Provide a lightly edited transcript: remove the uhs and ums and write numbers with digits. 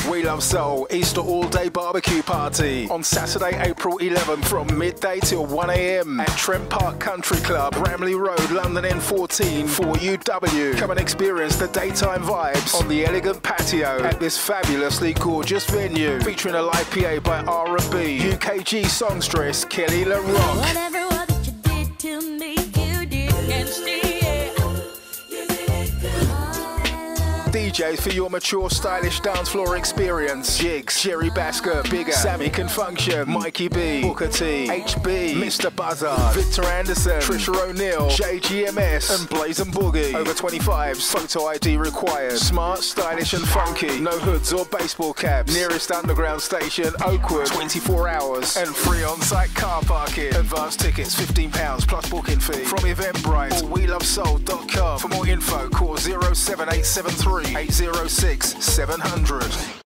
We Love Soul Easter all-day barbecue party on Saturday, April 11th from midday till 1 a.m. at Trent Park Country Club, Bramley Road, London N14 4UW. Come and experience the daytime vibes on the elegant patio at this fabulously gorgeous venue, featuring a live PA by R&B, UKG songstress KELE Le ROC. Whatever that you did to me, you did and still. DJs for your mature, stylish dance floor experience. Jigs, Jerry Basker, Bigger, Sammy Can Function, Mikey B, Booker T, HB, Mr. Buzzard, Victor Anderson, Trisha O'Neill, JGMS, and Blazin' Boogie. Over 25s, photo ID required. Smart, stylish and funky. No hoods or baseball caps. Nearest underground station, Oakwood, 24 hours. And free on-site car parking. Advance tickets, £15 plus booking fee. From Eventbrite or WeLoveSoul.com. For more info, call 07873 806 700.